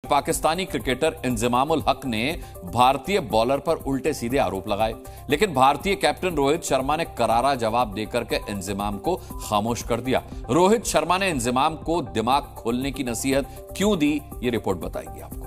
Pakistani cricketer Inzamam-ul हक ने भारतीय बॉलर पर उल्टे सीधे आरोप लगाए, लेकिन भारतीय कैप्टन रोहित शर्मा ने करारा जवाब देकर के इंजमाम को खामोश कर दिया। रोहित शर्मा ने इंजमाम को दिमाग खोलने की नसीहत क्यों दी, ये रिपोर्ट बताएगी आपको।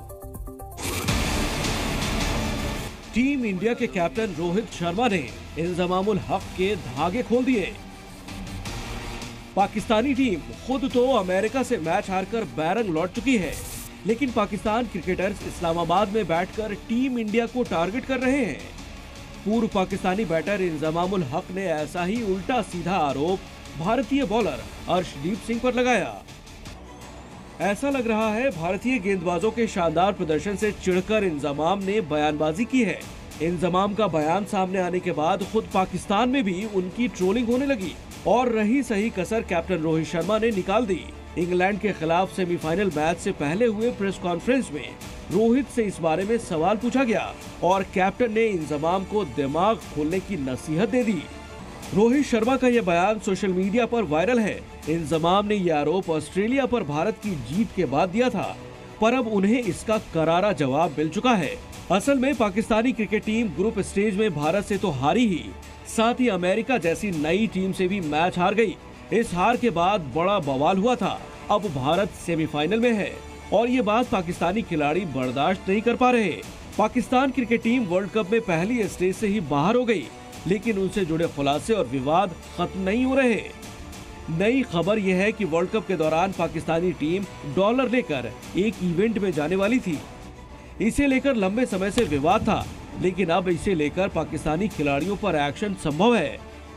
टीम इंडिया के कैप्टन रोहित शर्मा ने इंजमामुल हक के धागे खोल दिए। पाकिस्तानी टीम खुद तो अमेरिका से मैच हारकर बैरंग लौट चुकी है, लेकिन पाकिस्तान क्रिकेटर्स इस्लामाबाद में बैठकर टीम इंडिया को टारगेट कर रहे हैं। पूर्व पाकिस्तानी बैटर इंजमामुल हक ने ऐसा ही उल्टा सीधा आरोप भारतीय बॉलर अर्शदीप सिंह पर लगाया। ऐसा लग रहा है भारतीय गेंदबाजों के शानदार प्रदर्शन से चिढ़कर इंजमाम ने बयानबाजी की है। इंजमाम का बयान सामने आने के बाद खुद पाकिस्तान में भी उनकी ट्रोलिंग होने लगी और रही सही कसर कैप्टन रोहित शर्मा ने निकाल दी। इंग्लैंड के खिलाफ सेमीफाइनल मैच से पहले हुए प्रेस कॉन्फ्रेंस में रोहित से इस बारे में सवाल पूछा गया और कैप्टन ने इंजमाम को दिमाग खोलने की नसीहत दे दी। रोहित शर्मा का यह बयान सोशल मीडिया पर वायरल है। इंजमाम ने यह आरोप ऑस्ट्रेलिया पर भारत की जीत के बाद दिया था, पर अब उन्हें इसका करारा जवाब मिल चुका है। असल में Pakistani cricket team group stage में भारत से तो हारी ही, साथ ही अमेरिका जैसी नई टीम से भी मैच हार गई। इस हार के बाद बड़ा बवाल हुआ था। अब भारत सेमीफाइनल में है और ये बात पाकिस्तानी खिलाड़ी बर्दाश्त नहीं कर पा रहे। Pakistan cricket team World Cup में पहली स्टेज से ही बाहर हो गई, लेकिन उनसे जुड़े खुलासे और विवाद खत्म नहीं हो रहे। नई खबर यह है कि वर्ल्ड कप के दौरान पाकिस्तानी टीम डॉलर लेकर एक इवेंट में जाने वाली थी। इसे लेकर लंबे समय से विवाद था, लेकिन अब इसे लेकर पाकिस्तानी खिलाड़ियों पर एक्शन संभव है।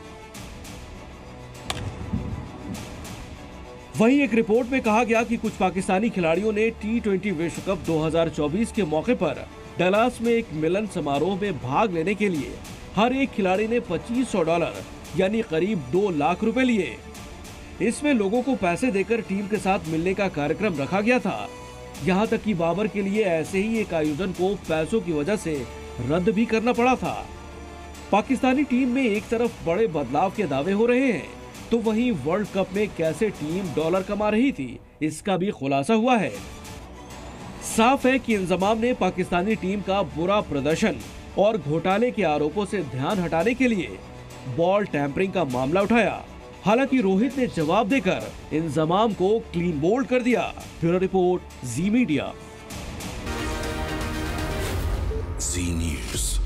वहीं एक रिपोर्ट में कहा गया कि कुछ पाकिस्तानी खिलाड़ियों ने T20 विश्व कप 2024 के मौके पर डलास में एक मिलन समारोह में भाग लेने के लिए हर एक खिलाड़ी ने $2500 यानी करीब 2 लाख रुपए लिए। इसमें लोगों को पैसे देकर टीम के साथ मिलने का कार्यक्रम रखा गया था। यहाँ तक कि बाबर के लिए ऐसे ही एक आयोजन को पैसों की वजह से रद्द भी करना पड़ा था। पाकिस्तानी टीम में एक तरफ बड़े बदलाव के दावे हो रहे हैं, तो वहीं वर्ल्ड कप में कैसे टीम डॉलर कमा रही थी, इसका भी खुलासा हुआ है। साफ है कि इंजमाम ने पाकिस्तानी टीम का बुरा प्रदर्शन और घोटाले के आरोपों से ध्यान हटाने के लिए बॉल टैंपरिंग का मामला उठाया। हालांकि रोहित ने जवाब देकर इंजमाम को क्लीन बोल्ड कर दिया। Bureau report, Zee media. Zee news.